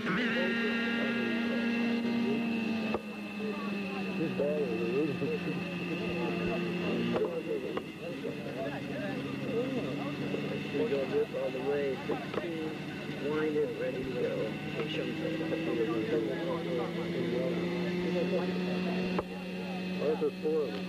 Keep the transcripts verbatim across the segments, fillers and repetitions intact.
We go this all the way, sixteen, winded, ready to go. Where's the four of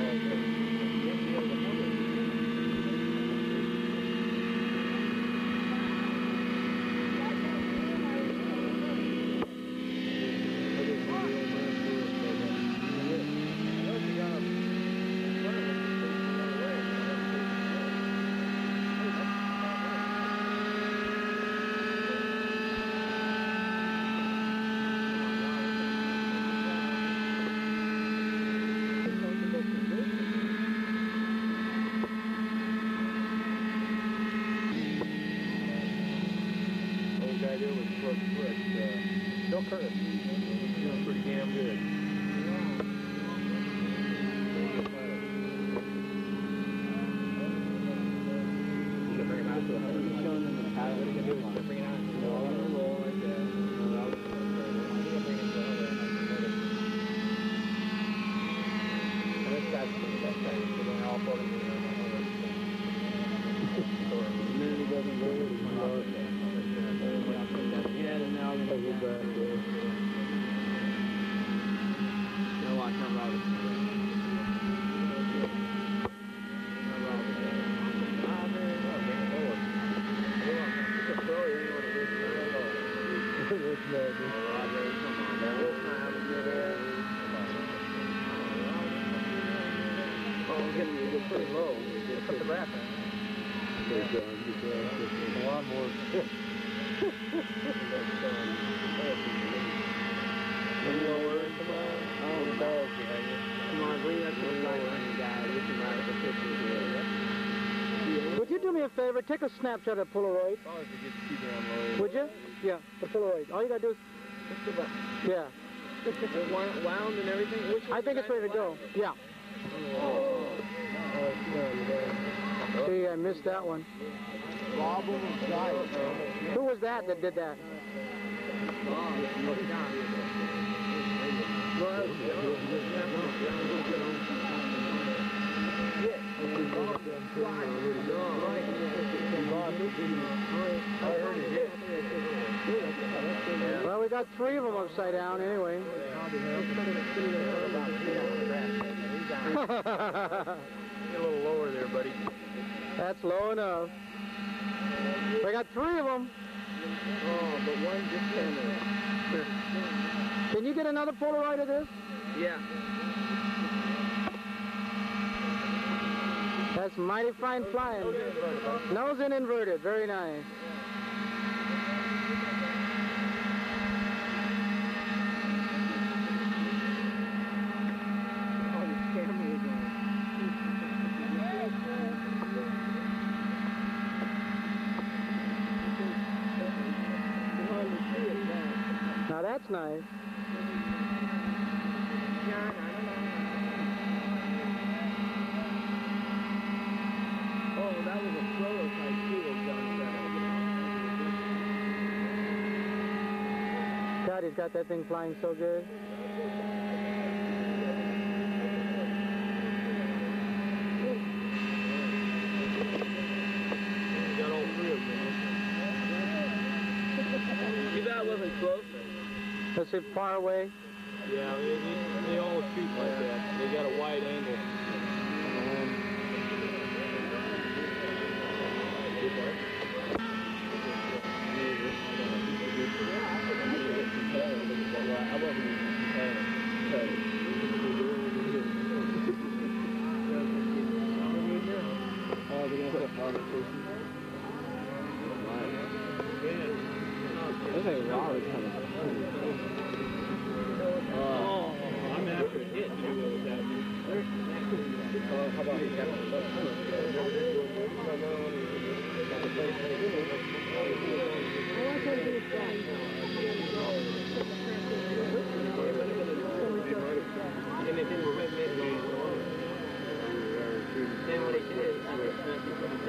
Bill Curtis. Doing pretty damn good. You can bring him out to a hundred. He's showing them the power. What are you going to do? He's going to bring it out and roll and roll like that. I think I'll bring it to a hundred. And this guy's doing that thing. We're going all for him. The minute he doesn't go, he's going to yeah, and now I'm going to go back there. Now watch my Robert. My Robert. Ah, man, no, bring it forward. Come on, you can throw it. You want to lose it. What's that? Oh, Robert, come on, man. This time, get it. Oh, I'm getting you. You're pretty low. You're put the wrap in. Good job. Good job. A lot more. Come on. Oh, the balls behind you. Come on, bring that to the side on you guys. You can ride the picture here. Would you do me a favor? Take a snapshot of Polaroid. Oh, if you just keep it on low. Would you? Yeah, the Polaroid. All you gotta do is. Just the button. Yeah. It's wound and everything. Which I think it's ready to go. Yeah. Oh. Oh, see, I missed that one. Who was that that did that? Well, we got three of them upside down anyway. Get a little lower there, buddy. That's low enough. We got three of them. Oh, but one just came in. Can you get another Polaroid of this? Yeah. That's mighty fine flying. Nose in inverted. Very nice. Now that's nice. Oh, that was a prototype too of John Bennett. God, he's got that thing flying so good. You got all three of them. Too bad it wasn't closer. Is it far away? Yeah, they, they, they all shoot like that. They got a wide angle. This ain't raw, it's kind of... Oh, I'm after a hit. You know what that means. How about you?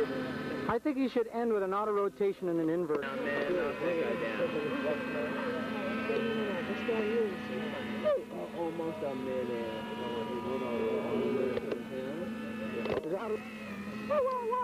I think you should end with an auto rotation and an invert. Down, man. No, take it down. come in and uh, he went on the Whoa, whoa, whoa.